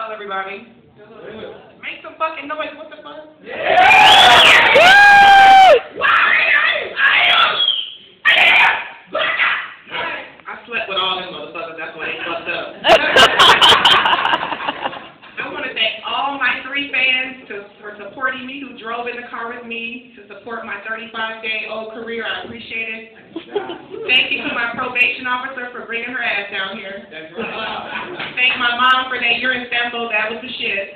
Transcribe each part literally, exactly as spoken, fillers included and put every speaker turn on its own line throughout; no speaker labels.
Hello, everybody. Make some fucking noise. What the fuck? I slept with all them motherfuckers. That's why they fucked up. I want to thank all my three fans to, for supporting me, who drove in the car with me to support my thirty-five day old career. I appreciate it. Thank you to my probation officer for bringing her ass down here. Thank my mom for that urine sample. That was the shit.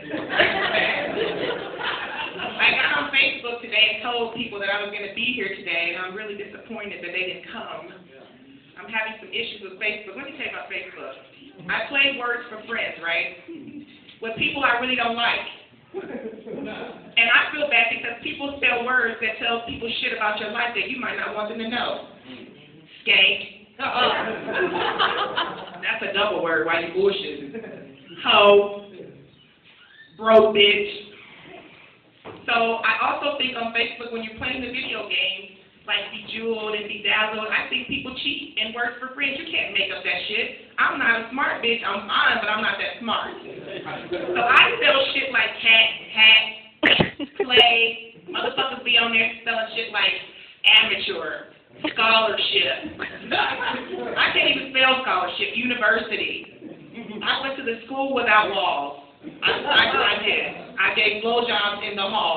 I got on Facebook today and told people that I was going to be here today, and I'm really disappointed that they didn't come. I'm having some issues with Facebook. Let me tell you about Facebook. I play words for friends, right? With people I really don't like. And I feel bad because people spell words that tell people shit about your life that you might not want them to know. Skank. Uh-uh. That's a double word. Why you bullshitting? Hoe. Broke bitch. So I also think on Facebook when you're playing the video game, like Bejeweled and Bedazzled, I think people cheat and work for friends. You can't make up that shit. I'm not a smart bitch. I'm fine, but I'm not that smart. So I spell shit like cat, hat, play. Motherfuckers be on there spelling shit like amateur, scholarship. I can't even spell scholarship. University. I went to the school without walls. I, I, I did. I gave blowjobs in the hall.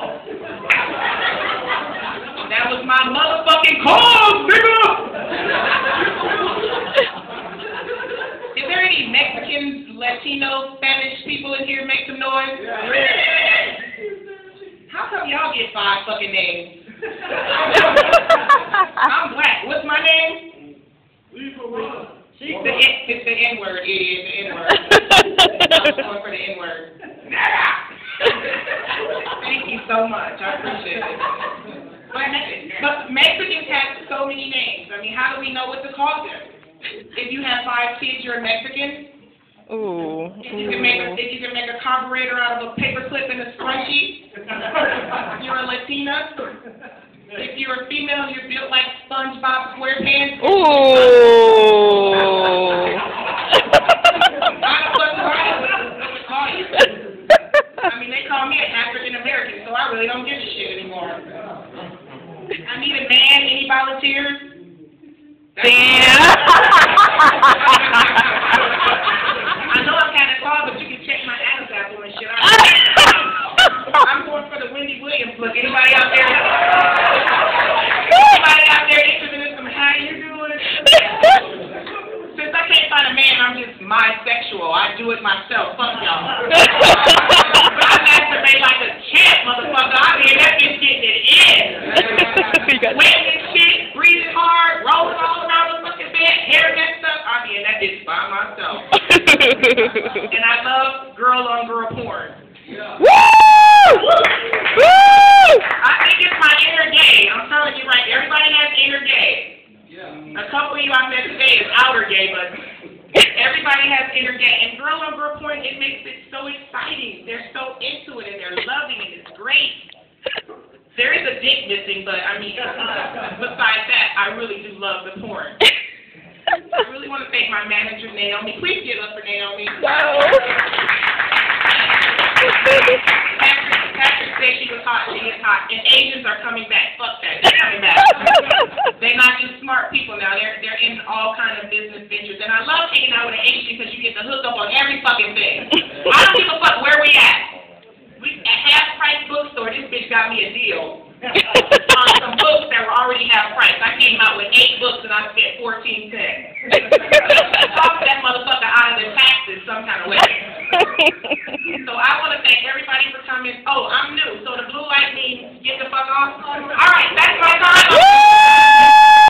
That was my motherfucking cause, nigga! Is there any Mexicans, Latinos, Spanish people in here make some noise? How come y'all get five fucking names? I'm black. What's my name? It's the, it's the N-word, idiot. It's the N-word. I was going for the N-word. Thank you so much. I appreciate it. But, but Mexicans have so many names. I mean, how do we know what to call them? If you have five kids, you're a Mexican.
Ooh.
If you can make a, if you can make a carburetor out of a paperclip and a scrunchie, you're a Latina. If you're a female, you're built like SpongeBob SquarePants.
Ooh.
I mean, they call me an African American, so I really don't give a shit anymore. I need a man. Any volunteers?
Damn.
I know I'm kind of tall, but you can check my Adam's apple and shit. I'm going for the Wendy Williams look. Anybody out there? Anybody out there interested in some how you doing? Since I can't find a man, I'm just bisexual. I do it myself. Fuck y'all. I masturbate like a champ, motherfucker. I mean, that bitch getting it in. Wetting shit, breathing hard, rolling all around the fucking bed, hair messed up. I mean, that bitch by myself. And I love girl-on-girl porn.
Yeah. Woo! Woo!
I think it's my inner gay. I'm telling you, right? Everybody has inner gay. Yeah. A couple of you I met today is outer gay, but everybody has inner gay. And girl-on-girl porn, it makes it so exciting. They're so into it, and they're loving it. It's great. There is a dick missing, but I mean, besides that, I really do love the porn. I really want to thank my manager, Naomi. Please give up for Naomi.
No.
Patrick, Patrick said she was hot. She is hot. And Asians are coming back. Fuck that. They're coming back. They're not just smart people now. They're they're in all kind of business ventures. And I love hanging out with an Asian because you get to hook up on every fucking thing. I don't give a fuck where we at. We at half price bookstore. This bitch got me a deal on some books that were already half price. I came out with eight books and I spent fourteen cents. Talk that motherfucker out of the taxes some kind of way. So I want to thank everybody for coming. Oh, I'm new, so the blue light means get the fuck off. All right, that's my time.